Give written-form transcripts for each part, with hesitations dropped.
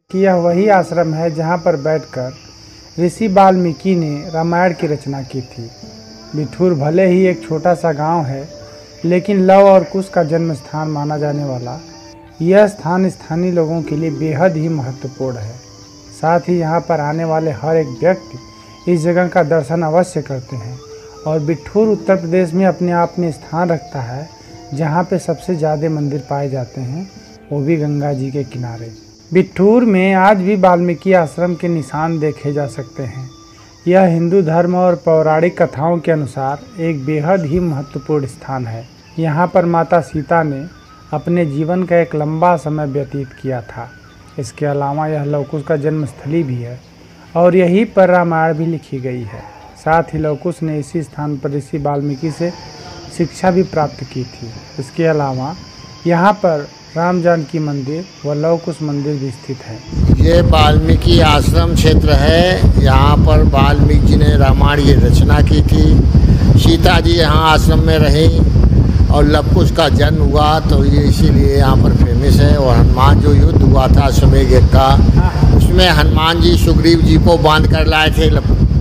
कि यह वही आश्रम है जहाँ पर बैठकर ऋषि वाल्मीकि ने रामायण की रचना की थी। बिठूर भले ही एक छोटा सा गांव है, लेकिन लव और कुश का जन्म स्थान माना जाने वाला यह स्थान स्थानीय लोगों के लिए बेहद ही महत्वपूर्ण है। साथ ही यहाँ पर आने वाले हर एक व्यक्ति इस जगह का दर्शन अवश्य करते हैं। और बिठूर उत्तर प्रदेश में अपने आप में स्थान रखता है जहाँ पे सबसे ज़्यादा मंदिर पाए जाते हैं, वो भी गंगा जी के किनारे। बिठूर में आज भी वाल्मीकि आश्रम के निशान देखे जा सकते हैं। यह हिंदू धर्म और पौराणिक कथाओं के अनुसार एक बेहद ही महत्वपूर्ण स्थान है। यहाँ पर माता सीता ने अपने जीवन का एक लंबा समय व्यतीत किया था। इसके अलावा यह लव कुश का जन्मस्थली भी है और यहीं पर रामायण भी लिखी गई है। साथ ही लव कुश ने इसी स्थान पर ऋषि वाल्मीकि से शिक्षा भी प्राप्त की थी। इसके अलावा यहाँ पर राम जानकी मंदिर व लव कुश मंदिर भी स्थित है। ये वाल्मीकि आश्रम क्षेत्र है। यहाँ पर वाल्मीकि ने रामायण की रचना की थी। सीता जी यहाँ आश्रम में रहीं और लव कुश का जन्म हुआ, तो ये इसीलिए यहाँ पर फेमस है। और हनुमान जो युद्ध हुआ था अश्वमेध यज्ञ का, उसमें हनुमान जी सुग्रीव जी को बांध कर लाए थे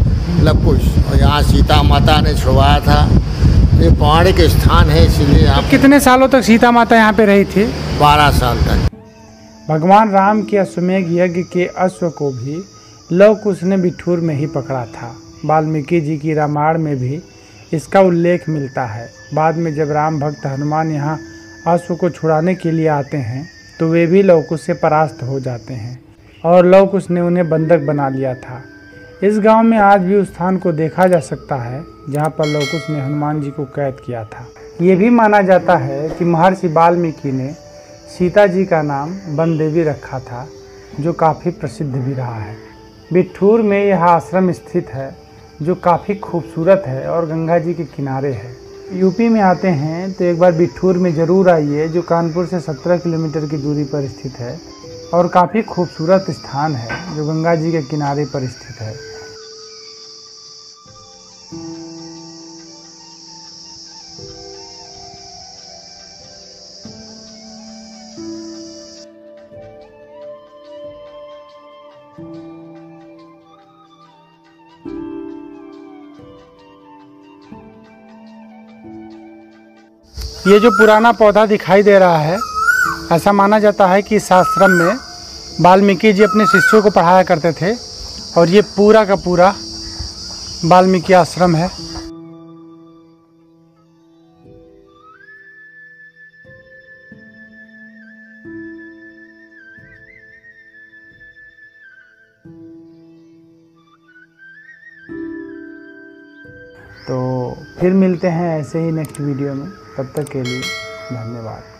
लव कुश, और यहाँ सीता माता ने छुड़वाया था। ये पौराणिक स्थान है, इसलिए यहाँ कितने सालों तक सीता माता यहाँ पे रही थी? 12 साल तक। भगवान राम के अश्वमेध यज्ञ के अश्व को भी लव कुश ने बिठूर में ही पकड़ा था। वाल्मीकि जी की रामायण में भी इसका उल्लेख मिलता है। बाद में जब राम भक्त हनुमान यहाँ अश्व को छुड़ाने के लिए आते हैं तो वे भी लव कुश से परास्त हो जाते हैं और लव कुश ने उन्हें बंधक बना लिया था। इस गांव में आज भी उस स्थान को देखा जा सकता है जहां पर लव कुश ने हनुमान जी को कैद किया था। ये भी माना जाता है कि महर्षि वाल्मीकि ने सीता जी का नाम वन देवी रखा था, जो काफ़ी प्रसिद्ध भी रहा है। बिठूर में यह आश्रम स्थित है जो काफ़ी खूबसूरत है और गंगा जी के किनारे है। यूपी में आते हैं तो एक बार बिठूर में ज़रूर आइए, जो कानपुर से 17 किलोमीटर की दूरी पर स्थित है और काफ़ी खूबसूरत स्थान है जो गंगा जी के किनारे पर स्थित है। ये जो पुराना पौधा दिखाई दे रहा है, ऐसा माना जाता है कि इस आश्रम में वाल्मीकि जी अपने शिष्यों को पढ़ाया करते थे और ये पूरा का पूरा वाल्मीकि आश्रम है। तो फिर मिलते हैं ऐसे ही नेक्स्ट वीडियो में। तब तक के लिए धन्यवाद।